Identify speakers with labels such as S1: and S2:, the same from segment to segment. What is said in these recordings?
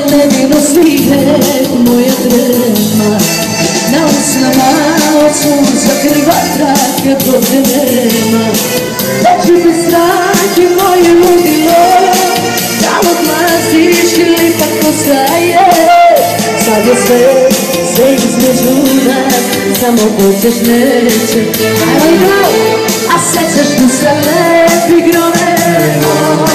S1: nevino svijet moja trema. Na usnama od sunca krva trake prote nema. Već te strah je moje ludilo, da odlaziš ili pak postaješ. Sad je sve između nas, samo hoćeš neće. Ajmo idemo, a sećaš tu se lepi gromemo.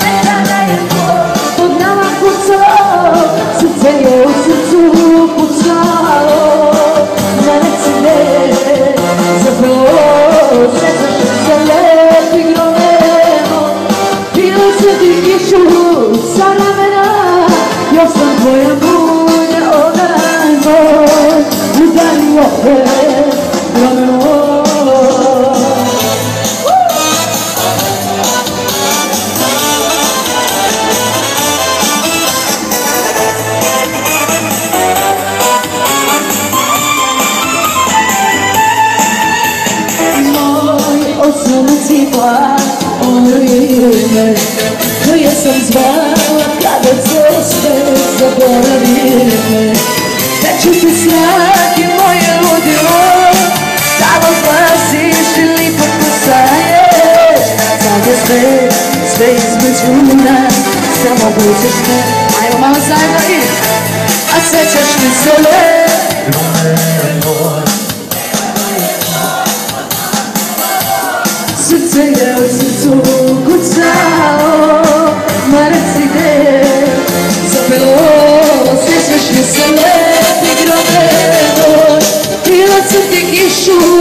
S1: Pod nama kucao, srce je u srcu pucao. Na reci me, zapravo, sećaš tu se lepi gromemo. Bilo se ti kišu sa ramena, još sam tvoja mulja, onaj moj. Udari opet gromemo. Ono ime koje sam zvala kada sve zaboravi me. Veću ti strah je moje ludilo, da odlaziš ili pak postaješ. Sad je sve između nas, samo hoćeš me. Ajmo malo zajedno i a sećaš ti se srce je u srcu kucao, ma reci gde zapelo, sjećaš li se lepi gromemo. Krila sam ti kišu